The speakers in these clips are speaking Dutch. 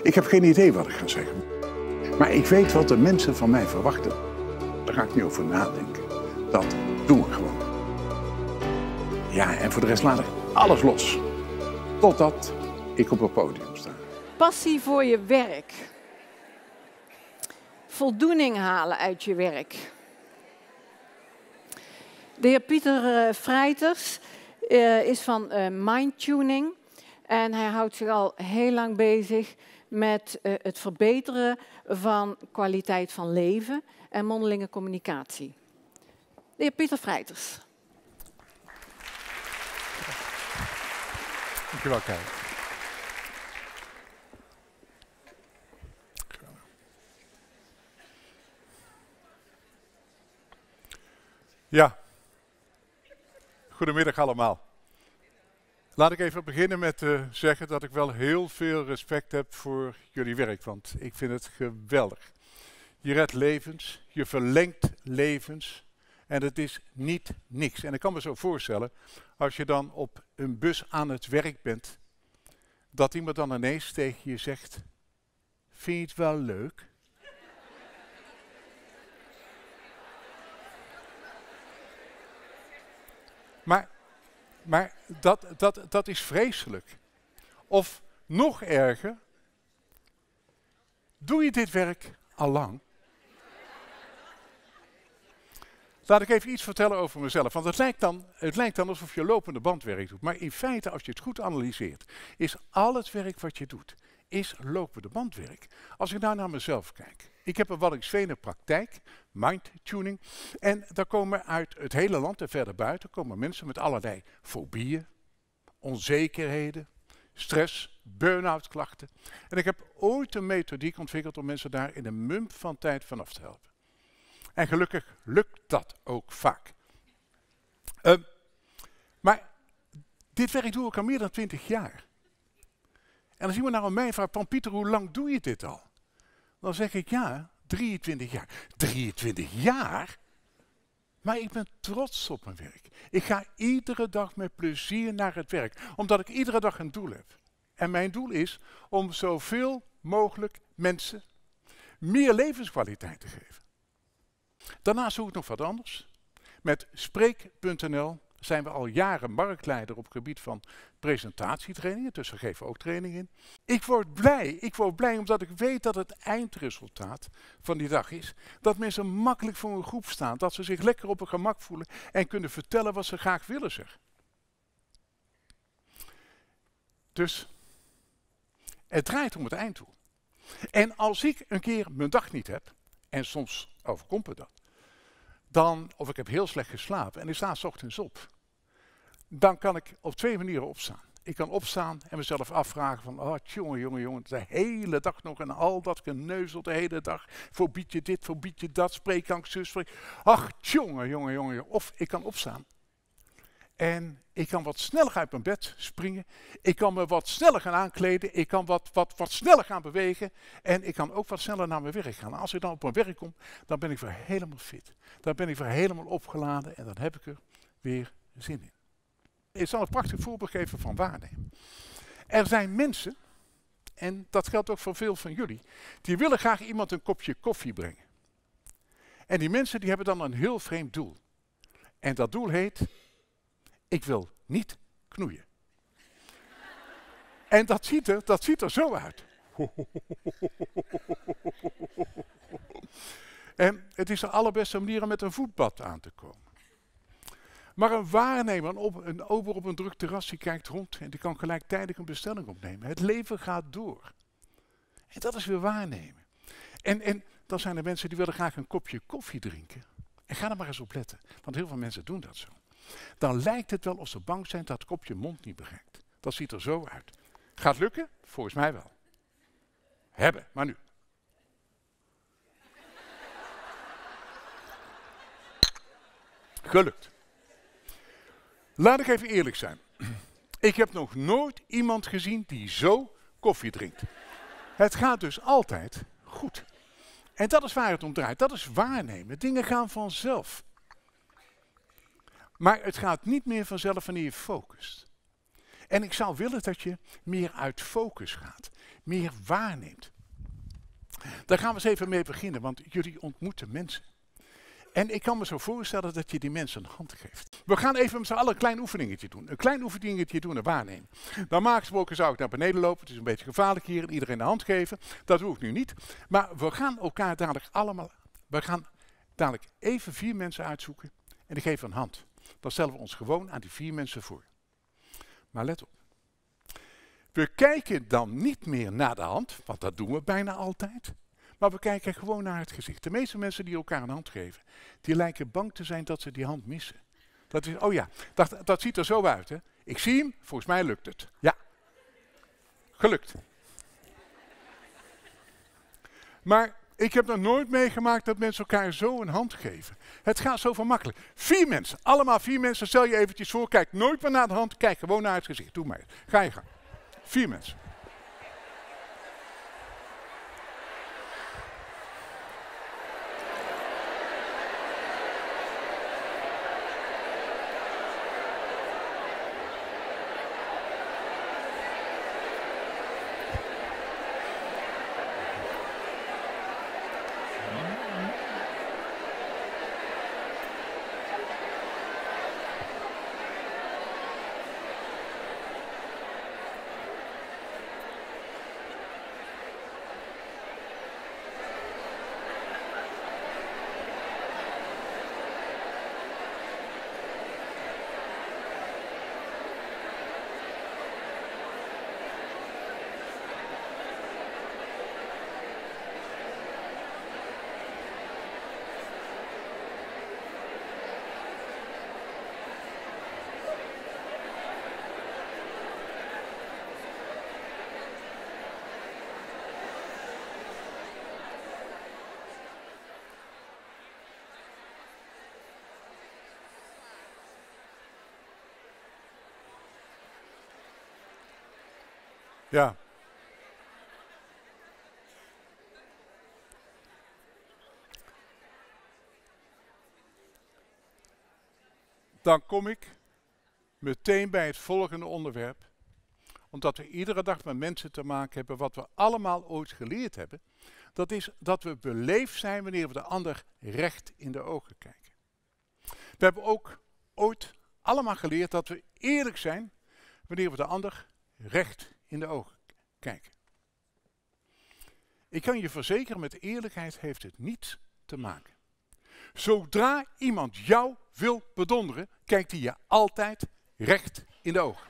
Ik heb geen idee wat ik ga zeggen. Maar ik weet wat de mensen van mij verwachten. Daar ga ik niet over nadenken. Dat doen we gewoon. Ja, en voor de rest laat ik alles los. Totdat ik op het podium sta. Passie voor je werk. Voldoening halen uit je werk. De heer Pieter Vrijters is van Mindtuning. En hij houdt zich al heel lang bezig met het verbeteren van kwaliteit van leven en mondelinge communicatie. De heer Pieter Vrijters. Dankjewel, Kai. Ja, goedemiddag allemaal. Laat ik even beginnen met zeggen dat ik wel heel veel respect heb voor jullie werk, want ik vind het geweldig. Je redt levens, je verlengt levens en het is niet niks. En ik kan me zo voorstellen, als je dan op een bus aan het werk bent, dat iemand dan ineens tegen je zegt, vind je het wel leuk? Maar dat is vreselijk. Of nog erger, doe je dit werk al lang? Laat ik even iets vertellen over mezelf, want het lijkt dan alsof je lopende bandwerk doet. Maar in feite, als je het goed analyseert, is al het werk wat je doet, is lopende bandwerk. Als ik nou naar mezelf kijk. Ik heb een Waddinxveener praktijk, Mindtuning. En daar komen uit het hele land en verder buiten komen mensen met allerlei fobieën, onzekerheden, stress, burn-out klachten. En ik heb ooit een methodiek ontwikkeld om mensen daar in een mum van tijd vanaf te helpen. En gelukkig lukt dat ook vaak. Maar dit werk doe ik al meer dan 20 jaar. En als iemand nou aan mij vraagt, Pieter, hoe lang doe je dit al? Dan zeg ik ja, 23 jaar. 23 jaar? Maar ik ben trots op mijn werk. Ik ga iedere dag met plezier naar het werk, omdat ik iedere dag een doel heb. En mijn doel is om zoveel mogelijk mensen meer levenskwaliteit te geven. Daarnaast doe ik nog wat anders. Met Spreek.nl zijn we al jaren marktleider op het gebied van presentatietrainingen, dus we geven ook training in. Ik word blij omdat ik weet dat het eindresultaat van die dag is dat mensen makkelijk voor een groep staan, dat ze zich lekker op hun gemak voelen en kunnen vertellen wat ze graag willen zeggen. Dus het draait om het einddoel. En als ik een keer mijn dag niet heb, en soms overkomt me dat, of ik heb heel slecht geslapen en ik sta 's ochtends op, dan kan ik op 2 manieren opstaan. Ik kan opstaan en mezelf afvragen van, oh jongen, de hele dag nog en al dat geneuzel de hele dag. Verbied je dit, verbied je dat, spreekangst, zus. Ach, jongen. Of ik kan opstaan en ik kan wat sneller uit mijn bed springen. Ik kan me wat sneller gaan aankleden. Ik kan wat sneller gaan bewegen. En ik kan ook wat sneller naar mijn werk gaan. Als ik dan op mijn werk kom, dan ben ik weer helemaal fit. Dan ben ik weer helemaal opgeladen en dan heb ik er weer zin in. Ik zal een prachtig voorbeeld geven van waarnemen. Er zijn mensen, en dat geldt ook voor veel van jullie, die willen graag iemand een kopje koffie brengen. En die mensen die hebben dan een heel vreemd doel. En dat doel heet, ik wil niet knoeien. En dat ziet er zo uit. En het is de allerbeste manier om met een voetbad aan te komen. Maar een waarnemer, een ober op een druk terras, die kijkt rond en die kan gelijktijdig een bestelling opnemen. Het leven gaat door. En dat is weer waarnemen. En dan zijn er mensen die willen graag een kopje koffie drinken. En ga er maar eens op letten, want heel veel mensen doen dat zo. Dan lijkt het wel of ze bang zijn dat het kopje mond niet bereikt. Dat ziet er zo uit. Gaat lukken? Volgens mij wel. Hebben, maar nu. Gelukt. Laat ik even eerlijk zijn. Ik heb nog nooit iemand gezien die zo koffie drinkt. Het gaat dus altijd goed. En dat is waar het om draait. Dat is waarnemen. Dingen gaan vanzelf. Maar het gaat niet meer vanzelf wanneer je focust. En ik zou willen dat je meer uit focus gaat. meer waarneemt. Daar gaan we eens even mee beginnen, want jullie ontmoeten mensen. En ik kan me zo voorstellen dat je die mensen een hand geeft. We gaan even met z'n allen een klein oefeningetje doen. Een klein oefeningetje doen en waarnemen. Normaal gesproken zou ik naar beneden lopen. Het is een beetje gevaarlijk hier en iedereen de hand geven. Dat doe ik nu niet. Maar we gaan elkaar dadelijk allemaal... We gaan dadelijk even 4 mensen uitzoeken en die geven een hand. Dan stellen we ons gewoon aan die 4 mensen voor. Maar let op. We kijken dan niet meer naar de hand, want dat doen we bijna altijd. Maar we kijken gewoon naar het gezicht. De meeste mensen die elkaar een hand geven, die lijken bang te zijn dat ze die hand missen. Dat is, oh ja, dat ziet er zo uit. Hè? Ik zie hem, volgens mij lukt het. Ja, gelukt. Maar ik heb nog nooit meegemaakt dat mensen elkaar zo een hand geven. Het gaat zo van makkelijk. 4 mensen, allemaal 4 mensen. Stel je eventjes voor, kijk nooit meer naar de hand, kijk gewoon naar het gezicht. Doe maar. Ga je gang. 4 mensen. Ja. Dan kom ik meteen bij het volgende onderwerp. Omdat we iedere dag met mensen te maken hebben, wat we allemaal ooit geleerd hebben. Dat is dat we beleefd zijn wanneer we de ander recht in de ogen kijken. We hebben ook ooit allemaal geleerd dat we eerlijk zijn wanneer we de ander recht in de ogen kijken. Ik kan je verzekeren, met eerlijkheid heeft het niets te maken. Zodra iemand jou wil bedonderen, kijkt hij je altijd recht in de ogen.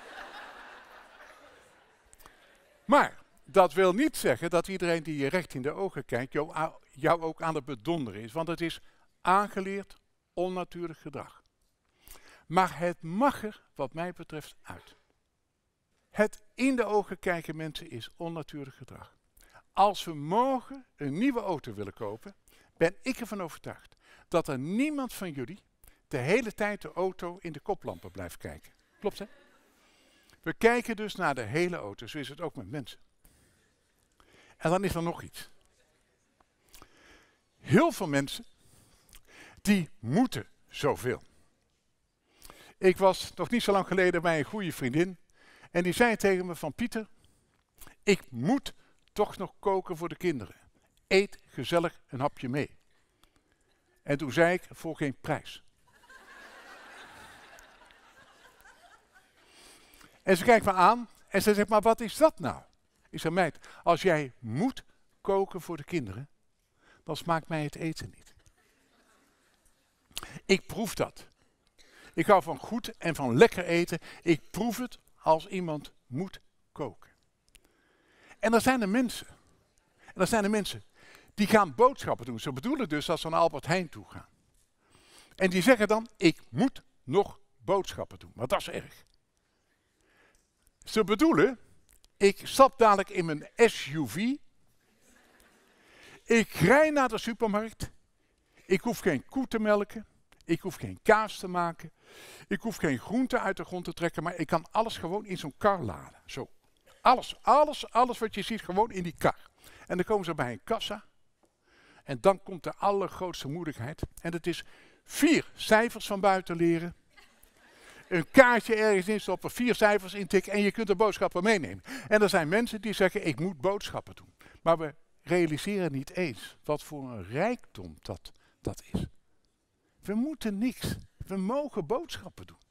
Maar dat wil niet zeggen dat iedereen die je recht in de ogen kijkt, jou ook aan het bedonderen is. Want het is aangeleerd, onnatuurlijk gedrag. Maar het mag er, wat mij betreft, uit. Het in de ogen kijken mensen is onnatuurlijk gedrag. Als we morgen een nieuwe auto willen kopen, ben ik ervan overtuigd dat er niemand van jullie de hele tijd de auto in de koplampen blijft kijken. Klopt, hè? We kijken dus naar de hele auto, zo is het ook met mensen. En dan is er nog iets. Heel veel mensen, die moeten zoveel. Ik was nog niet zo lang geleden bij een goede vriendin en die zei tegen me van Pieter, ik moet toch nog koken voor de kinderen. Eet gezellig een hapje mee. En toen zei ik, voor geen prijs. En ze kijkt me aan en ze zegt, maar wat is dat nou? Ik zeg, meid, als jij moet koken voor de kinderen, dan smaakt mij het eten niet. Ik proef dat. Ik hou van goed en van lekker eten. Ik proef het als iemand moet koken. En dan zijn er mensen. Die gaan boodschappen doen. Ze bedoelen dus dat ze naar Albert Heijn toe gaan. En die zeggen dan, ik moet nog boodschappen doen. Maar dat is erg. Ze bedoelen, ik stap dadelijk in mijn SUV. Ik rij naar de supermarkt. Ik hoef geen koe te melken. Ik hoef geen kaas te maken. Ik hoef geen groente uit de grond te trekken. Maar ik kan alles gewoon in zo'n kar laden. Zo. Alles wat je ziet gewoon in die kar. En dan komen ze bij een kassa. En dan komt de allergrootste moeilijkheid. En het is 4 cijfers van buiten leren. een kaartje ergens in stoppen, 4 cijfers intikken en je kunt de boodschappen meenemen. En er zijn mensen die zeggen, ik moet boodschappen doen. Maar we realiseren niet eens wat voor een rijkdom dat is. We moeten niks. We mogen boodschappen doen.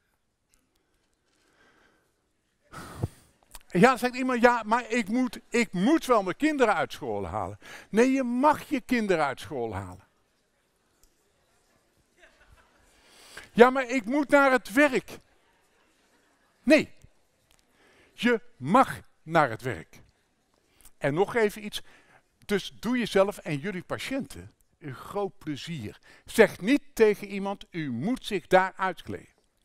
Ja, dan zegt iemand, ja, maar ik moet wel mijn kinderen uit school halen. Nee, je mag je kinderen uit school halen. Ja, maar ik moet naar het werk. Nee, je mag naar het werk. En nog even iets, dus doe jezelf en jullie patiënten een groot plezier. Zeg niet tegen iemand, u moet zich daar uitkleden.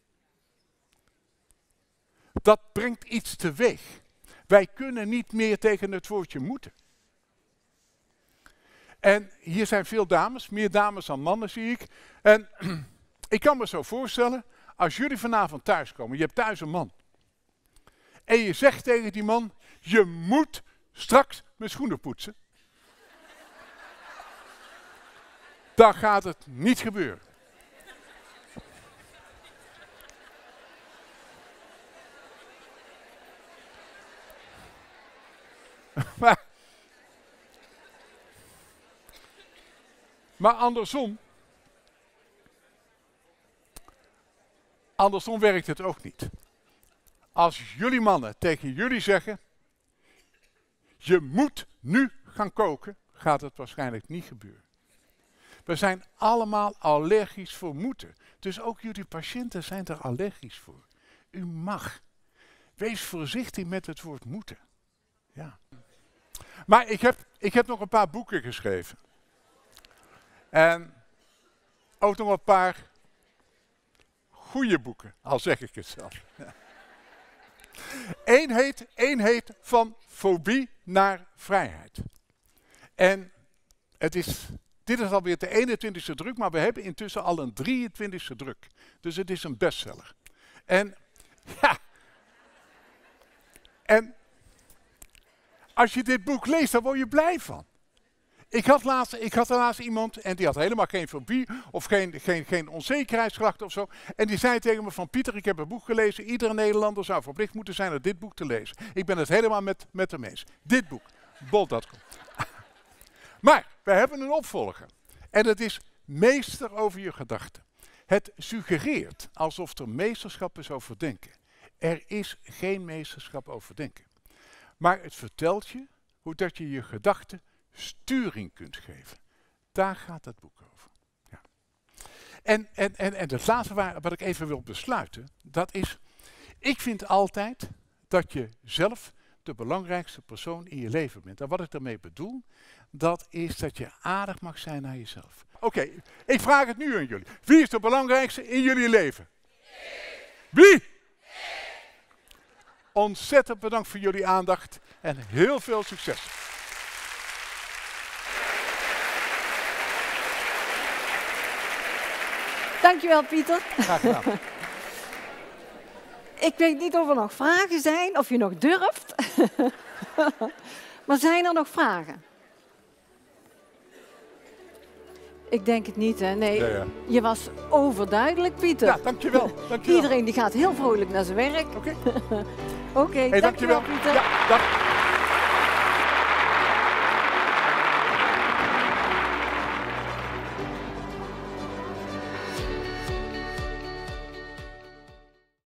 Dat brengt iets teweeg. Wij kunnen niet meer tegen het woordje moeten. En hier zijn veel dames, meer dames dan mannen zie ik. En ik kan me zo voorstellen, als jullie vanavond thuiskomen, je hebt thuis een man. En je zegt tegen die man, je moet straks mijn schoenen poetsen. Dan gaat het niet gebeuren. Maar andersom werkt het ook niet. Als jullie mannen tegen jullie zeggen, je moet nu gaan koken, gaat het waarschijnlijk niet gebeuren. We zijn allemaal allergisch voor moeten. Dus ook jullie patiënten zijn er allergisch voor. U mag. Wees voorzichtig met het woord moeten. Ja. Maar ik heb nog een paar boeken geschreven. En ook nog een paar goede boeken, al zeg ik het zelf. Eén heet Van Fobie naar Vrijheid. En dit is alweer de 21e druk, maar we hebben intussen al een 23e druk. Dus het is een bestseller. En ja, en als je dit boek leest, dan word je blij van. Ik had laatst iemand en die had helemaal geen fobie of geen onzekerheidsklachten of zo. En die zei tegen me van Pieter, ik heb een boek gelezen. Iedere Nederlander zou verplicht moeten zijn om dit boek te lezen. Ik ben het helemaal met hem eens. Dit boek, bol.com. Maar we hebben een opvolger. En dat is Meester over je gedachten. Het suggereert alsof er meesterschap is over denken. Er is geen meesterschap over denken. Maar het vertelt je hoe dat je je gedachten sturing kunt geven. Daar gaat het boek over. Ja. En het laatste wat ik even wil besluiten, dat is, ik vind altijd dat je zelf de belangrijkste persoon in je leven bent. En wat ik daarmee bedoel, dat is dat je aardig mag zijn naar jezelf. Oké, ik vraag het nu aan jullie. Wie is de belangrijkste in jullie leven? Wie? Ontzettend bedankt voor jullie aandacht en heel veel succes. Dankjewel, Pieter. Graag gedaan. Ik weet niet of er nog vragen zijn, of je nog durft. Maar zijn er nog vragen? Ik denk het niet, hè? Nee, Ja. Je was overduidelijk, Pieter. Ja, dankjewel. Iedereen die gaat heel vrolijk naar zijn werk. Oké. Oké, Hey, dankjewel, Pieter. Ja, dag.